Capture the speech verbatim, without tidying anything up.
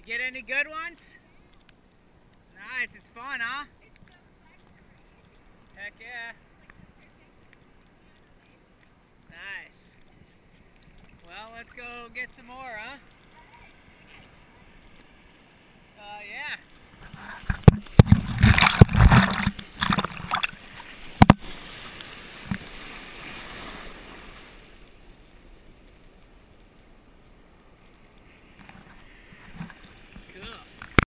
Get any good ones? Nice, it's fun, huh? Heck yeah. Nice. Well, let's go get some more, huh? Uh, yeah.